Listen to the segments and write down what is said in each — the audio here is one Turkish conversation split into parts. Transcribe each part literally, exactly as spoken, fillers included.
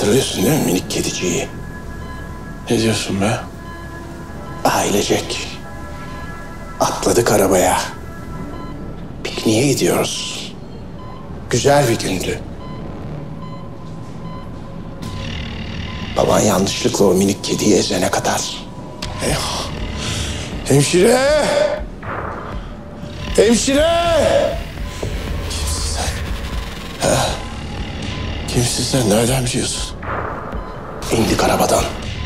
Hatırlıyorsun değil mi minik kediciyi? Ne diyorsun be? Ailecek. Atladık arabaya. Pikniğe gidiyoruz. Güzel bir gündü. Baban yanlışlıkla o minik kediyi ezene kadar. Eyvah. Hemşire! Hemşire! Kimsin sen? Ha? Kimsin sen? Nereden biliyorsun? İndik arabadan.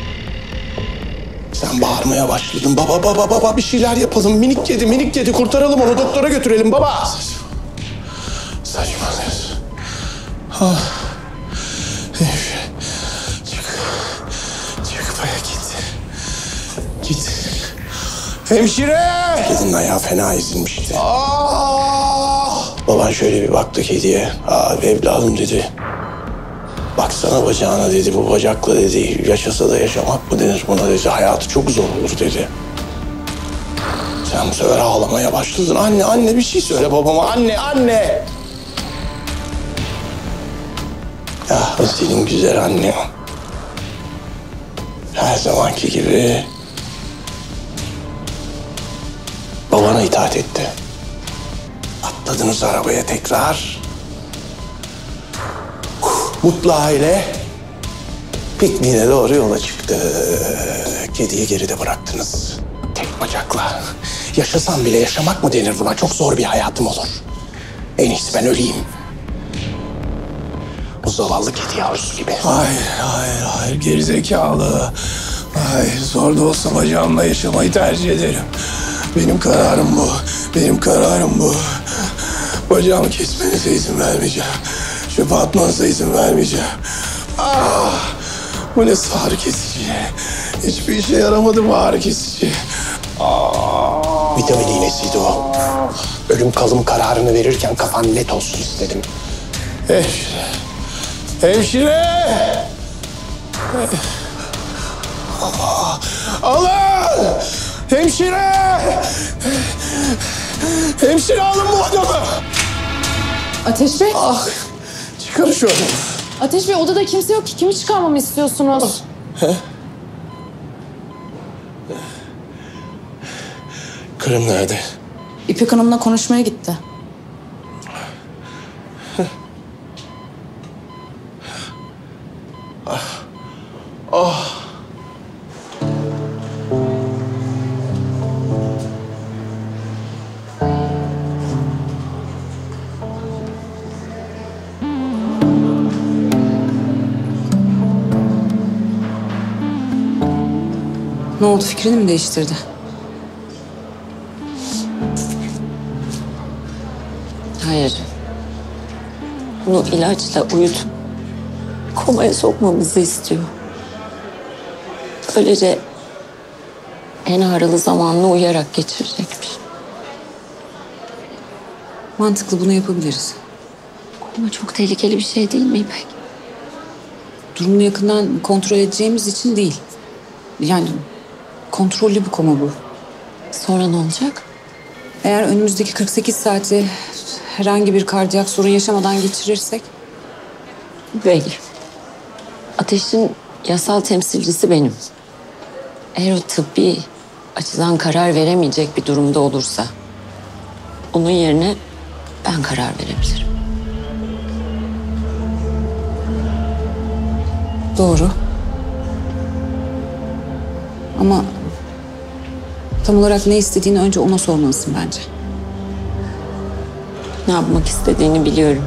Sen bağırmaya başladın. Baba baba baba bir şeyler yapalım. Minik kedi minik kedi kurtaralım onu doktora götürelim baba. Saçmalıyorsun. Ah. Hemşire. Çık. Çık baya git. Git. Hemşire! Kedinin ayağı fena ezilmişti. Ah! Baban şöyle bir baktı kediye. Aa evladım dedi. Baksana bacağına dedi. Bu bacakla dedi. Yaşasa da yaşamak mı denir buna dedi. Hayatı çok zor olur dedi. Sen bu sefer ağlamaya başladın. Anne anne bir şey söyle babama. Anne anne. Ah o senin güzel anne. Her zamanki gibi babana itaat etti. Atladınız arabaya tekrar. Mutlu aile pikniğine doğru yola çıktı. Kediyi geride bıraktınız. Tek bacakla. Yaşasam bile yaşamak mı denir buna? Çok zor bir hayatım olur. En iyisi ben öleyim. O zavallı kedi yavrusu gibi. Hayır, hayır, hayır. Gerizekalı. Hayır, zor da olsa bacağımla yaşamayı tercih ederim. Benim kararım bu. Benim kararım bu. Bacağımı kesmenize izin vermeyeceğim. Çöpe atmanıza izin vermeyeceğim. Ah! Bu ne ağrı kesici. Hiçbir işe yaramadı bu ağrı kesici. Ah! Vitamin iğnesiydi o. Ölüm kalım kararını verirken kafan net olsun istedim. Hemşire. Hemşire! Ah! Alın! Hemşire! Hemşire alın bu adamı! Ateş Bey, Ah! Çıkar şu adamı. Ateş Bey odada kimse yok ki. Kimi çıkarmamı istiyorsunuz? He? Karım nerede? İpek Hanım'la konuşmaya gitti. Ah! Ne oldu, fikrini mi değiştirdi? Hayır. Bunu ilaçla uyutup komaya sokmamızı istiyor. Böylece en ağrılı zamanını uyuyarak geçirecekmiş. Mantıklı, bunu yapabiliriz. Ama çok tehlikeli bir şey değil mi İpek? Durumunu yakından kontrol edeceğimiz için değil. Yani kontrollü bir koma bu. Sonra ne olacak? Eğer önümüzdeki kırk sekiz saati herhangi bir kardiyak sorun yaşamadan geçirirsek... Böyle. Ateş'in yasal temsilcisi benim. Eğer o tıbbi açıdan karar veremeyecek bir durumda olursa... onun yerine ben karar verebilirim. Doğru. Ama tam olarak ne istediğini önce ona sormalısın bence. Ne yapmak istediğini biliyorum.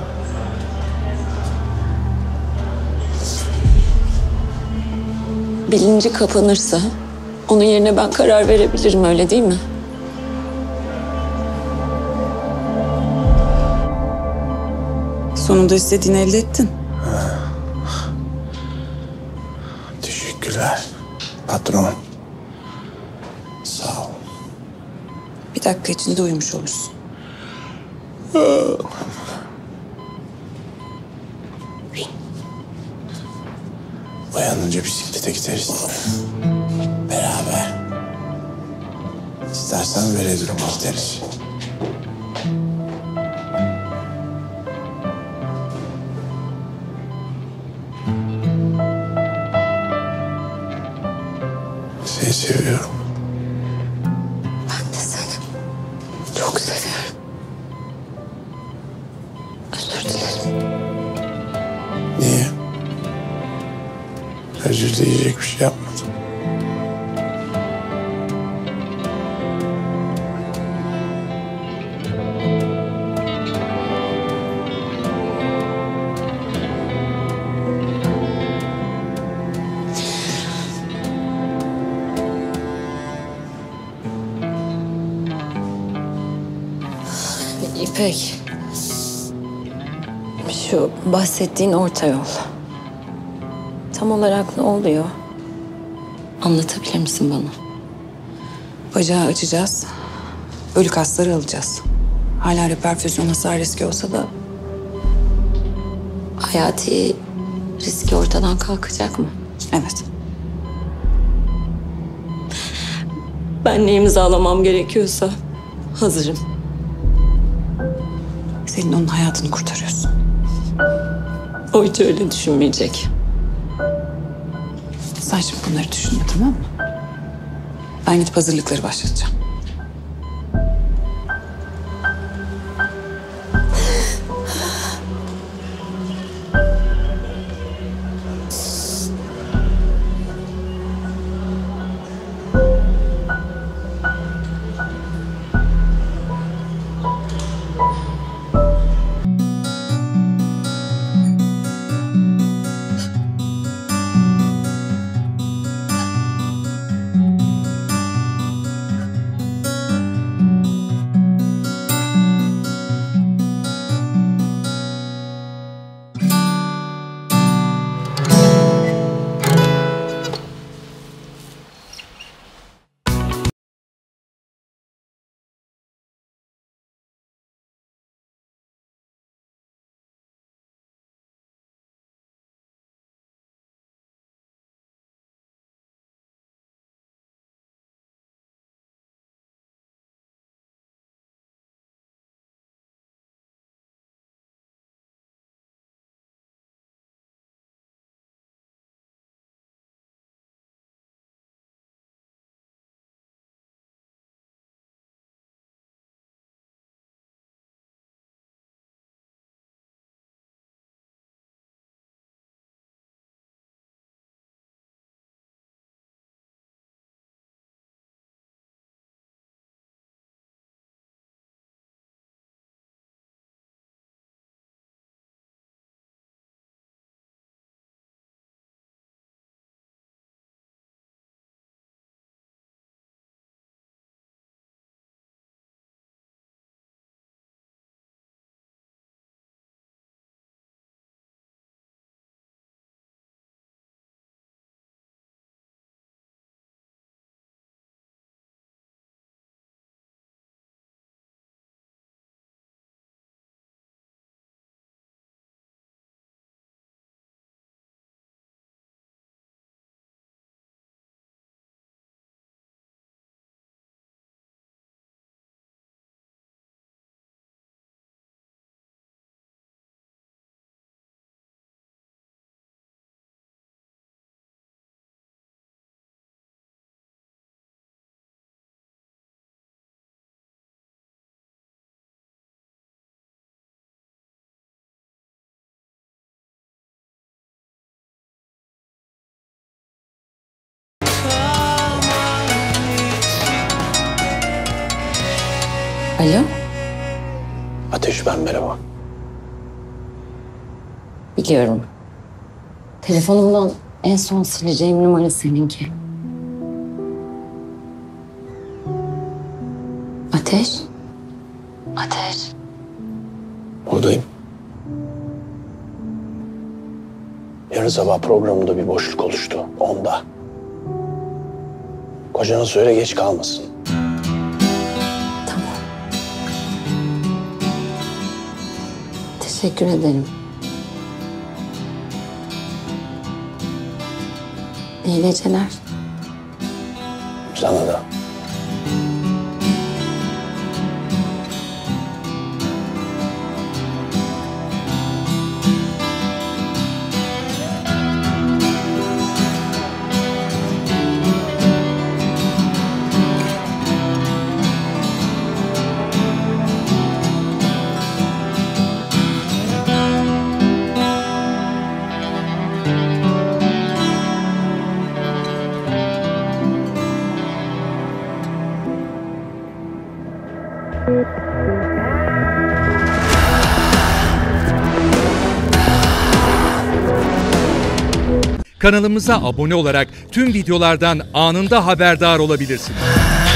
Bilinci kapanırsa onun yerine ben karar verebilirim, öyle değil mi? Sonunda istediğini elde ettin. Teşekkürler patron. Sağ ol. Bir dakika içinde uyumuş olursun. Uyanınca bisiklete gideriz. Beraber. İstersen velodroma gideriz. seviyorum. Ben de seni çok seviyorum. Özür dilerim. Niye? Özür dileyecek bir şey yapmadım. İpek. Şu bahsettiğin orta yol. Tam olarak ne oluyor? Anlatabilir misin bana? Bacağı açacağız. Ölü kasları alacağız. Hala reperfüzyon hasar riski olsa da Hayati riski ortadan kalkacak mı? evet. Ben ne imzalamam gerekiyorsa hazırım. Senin onun hayatını kurtarıyorsun. O hiç öyle düşünmeyecek. Sen şimdi bunları düşünme, tamam mı? Ben gidip hazırlıkları başlatacağım. Alo? Ateş, ben, merhaba. Biliyorum. Telefonumdan en son sileceğim numara seninki. Ateş? Ateş. Buradayım. Yarın sabah programında bir boşluk oluştu. Onda. Kocana söyle, geç kalmasın. Tamam. Teşekkür ederim. İyi geceler. Sana da. Kanalımıza abone olarak tüm videolardan anında haberdar olabilirsiniz.